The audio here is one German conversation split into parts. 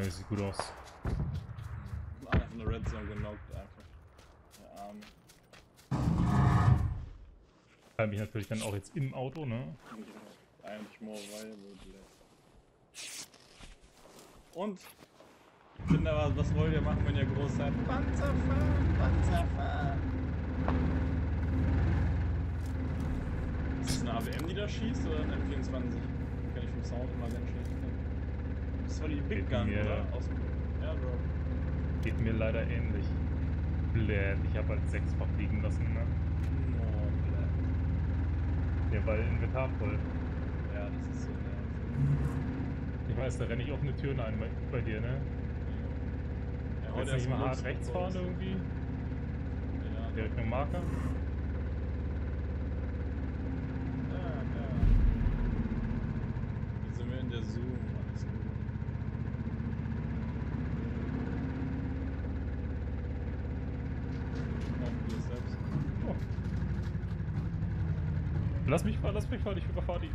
Ja, sieht gut aus. Einer von der Red Zone genockt einfach. Der Arme. Kann mich natürlich dann auch jetzt im Auto, ne? Eigentlich more viable. Und? Kinder, was wollt ihr machen, wenn ihr groß seid? Panzer fahren! Panzer fahren! Ist das eine AWM, die da schießt, oder eine M24? Kann ich vom Sound immer ganz schlecht finden. Das war die Big Gun, oder? Aus dem Airdrop. Geht mir leider ähnlich. Blöd, ich habe halt 6-fach liegen lassen, ne? Oh, blöd. Ja, weil Inventar voll. Ja, das ist so nervig. Ich weiß, da renne ich offene Türen ein bei dir, ne? Ja, Willst du nicht mal hart rechts fahren irgendwie? Ja, Der Richtung Marker? ja. Jetzt sind wir in der Zoom, alles gut. Selbst. Oh. Lass mich fahren, ich überfahre die.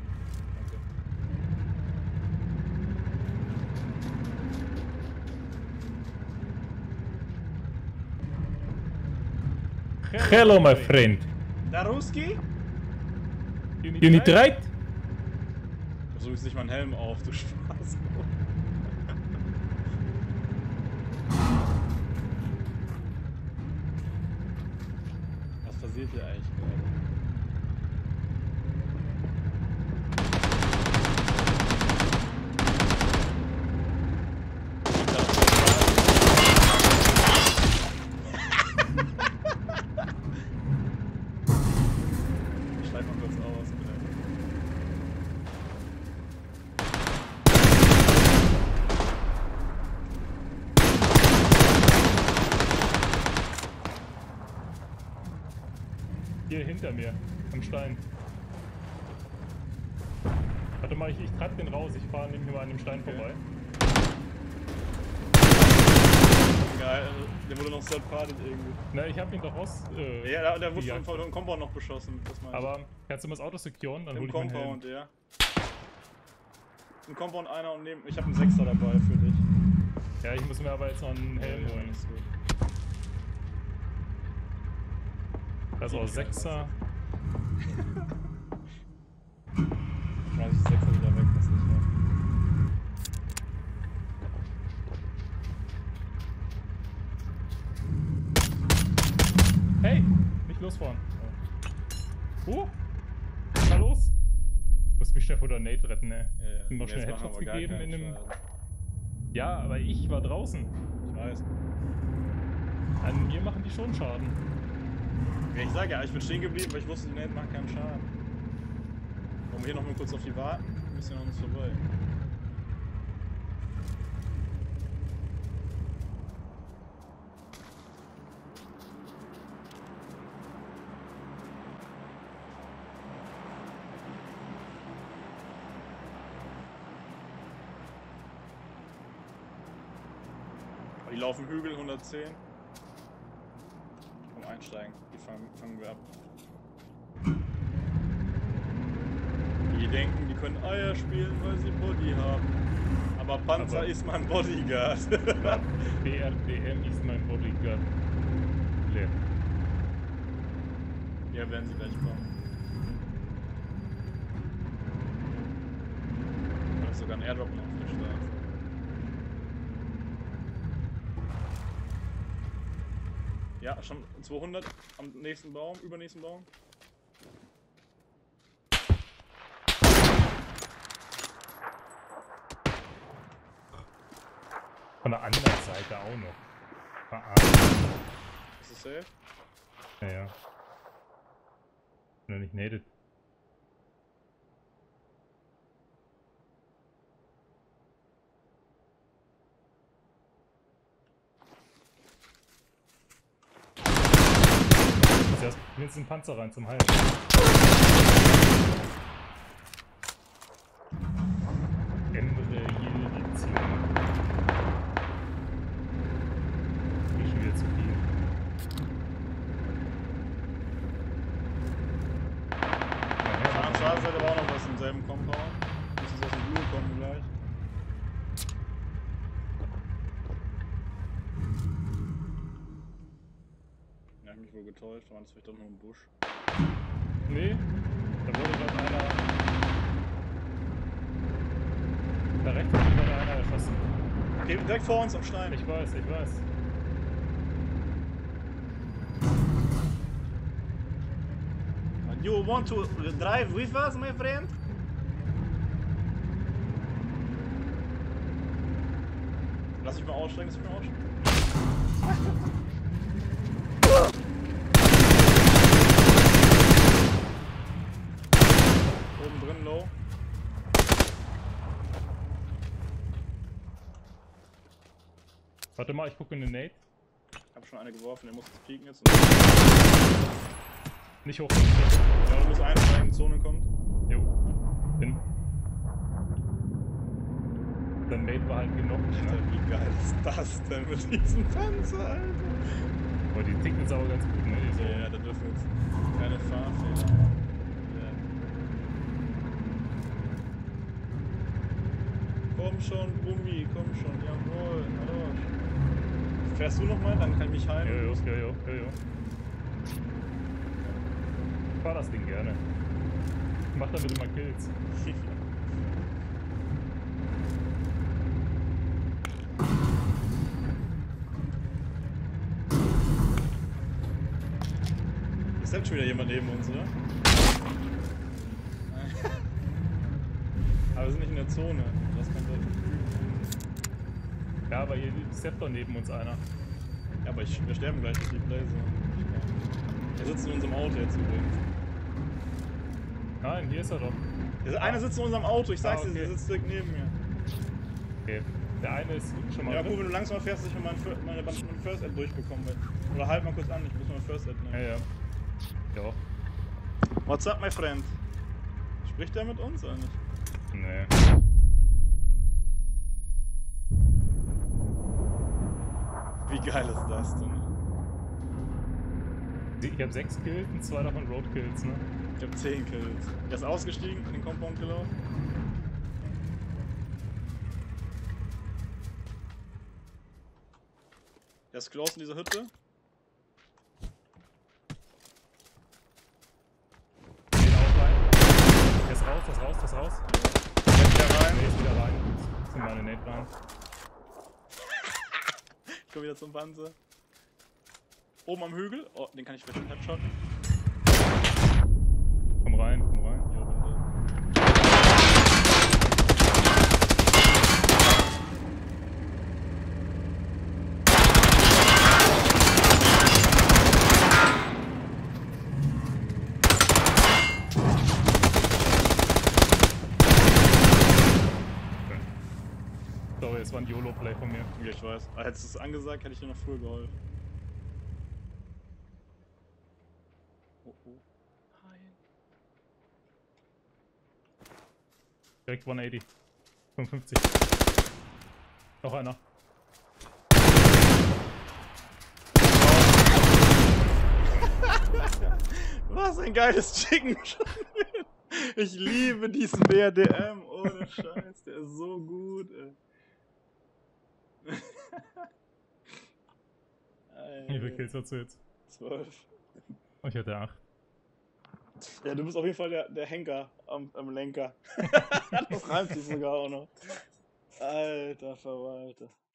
Okay. Hello, my friend. Daruski? You need right? Versuch jetzt nicht mal einen Helm auf, du Spaß. Was passiert hier eigentlich gerade? Ich steig mal kurz aus, bitte. Hier hinter mir, am Stein. Warte mal, ich treibe den raus, ich fahre nämlich mal an dem Stein vorbei. Geil, der wurde noch third-parted irgendwie. Na, ich hab ihn doch raus. Ja, der wurde von dem Compound noch beschossen. Das meine ich. Aber kannst du mal das Auto securen? Dann hol im ich meinen Helm. Compound, ja. Im Compound einer und neben. Ich habe einen Sechser dabei für dich. Ja, ich muss mir aber jetzt noch einen Helm Ja, holen. ist gut. Das ist auch 6er. Schmeiß ich 6er wieder weg, das nicht mehr. Hey! Nicht losfahren. Was war los? Muss mich schnell vor der Nate retten, ne? Ja, Hab noch schnell jetzt machen Headshots wir gar gegeben in keinen dem. Schaden. Ja, aber ich war draußen. Ich weiß. An mir machen die schon Schaden. Ja, ich sag ja, ich bin stehen geblieben, weil ich wusste, die Nate macht keinen Schaden. Wollen wir hier noch mal kurz auf die warten? Wir müssen ja noch nicht vorbei. Die laufen Hügel 110. Komm, einsteigen. Die fangen wir ab. Die denken, die können Eier spielen, weil sie Body haben. Aber Panzer ist mein Bodyguard. BRDM ist mein Bodyguard. Leer. Ja, werden sie gleich kommen. Da ist sogar ein Airdrop noch auf der Straße. Ja, schon 200 am nächsten Baum, übernächsten Baum. Von der anderen Seite auch noch. Verarscht. Ist das safe? Ja, ja. Wenn er nicht nadet. Jetzt mindestens einen Panzer rein zum Heilen. Emre Yildiz. Nicht schon wieder zu viel. Auf der Straßenseite war auch noch was im selben Compound. Müssen sie aus dem Blue kommen gleich. mich wohl getäuscht, aber das vielleicht doch nur ein Busch. Nee, da wurde gerade einer. Da rechts wurde gerade einer erschossen. Okay, direkt vor uns am Stein. Ich weiß, ich weiß. You want to drive with us, my friend? Lass mich mal aussteigen, lass mich mal aussteigen. Oben drin, low. Warte mal, ich gucke in den Nate. Ich hab schon eine geworfen, der muss jetzt pieken jetzt. Nicht hoch. Ja, du musst einsteigen, die Zone kommt. Jo. Bin. Der Mate war halt genockt, Alter, ne? wie geil ist das denn mit diesem Panzer, Alter? Boah, die ticken jetzt aber ganz gut, ne? Die so. Ja, da dürfen jetzt keine Fahrfehler machen. Komm schon, Brummi, komm schon, jawohl, hallo. Fährst du nochmal, dann kann ich mich heilen. Jo. Ich fahr das Ding gerne. Mach damit immer Kills. Ist jetzt schon wieder jemand neben uns, oder? Aber wir sind nicht in der Zone. Das kann sein. Ja, aber hier steppt doch neben uns einer. Ja, aber wir sterben gleich durch die Blaze. Der sitzt in unserem Auto jetzt übrigens. Nein, hier ist er doch. Einer sitzt in unserem Auto, ich sag's dir, okay. der sitzt direkt neben mir. Okay. Der eine ist schon mal. Ja, gut, wenn du langsamer fährst, dass ich meine First Aid durchbekommen will. Oder halt mal kurz an, ich muss mal First Aid nehmen. Ja. Ja. What's up, my friend? Spricht der mit uns oder nicht? Nee. Wie geil ist das denn? Ich hab 6 Kills und 2 davon Roadkills, ne? Ich hab 10 Kills. Der ist ausgestiegen, in den Compound gelaufen. Der ist close in dieser Hütte. Den auch rein. Der ist raus. Der ist wieder rein. Nee, ist wieder rein. Das sind meine Nate rein. Ich komm wieder zum Panzer. Oben am Hügel. Oh, den kann ich vielleicht headshotten. Komm rein. Jo, bin da. Sorry, es war ein YOLO-Play von mir. Ja, ich weiß. Aber hättest du es angesagt, hätte ich dir noch früher geholfen. Oh. Hi. Direkt 180. 55. Noch einer. Was ein geiles Chicken. Ich liebe diesen BRDM. Ohne Scheiß. Der ist so gut, ey. Wie viele Kills hast du jetzt? 12. Oh, ich hatte 8. Ja, du bist auf jeden Fall der Henker am Lenker. Das reimt sich sogar auch noch. Alter Verwalter.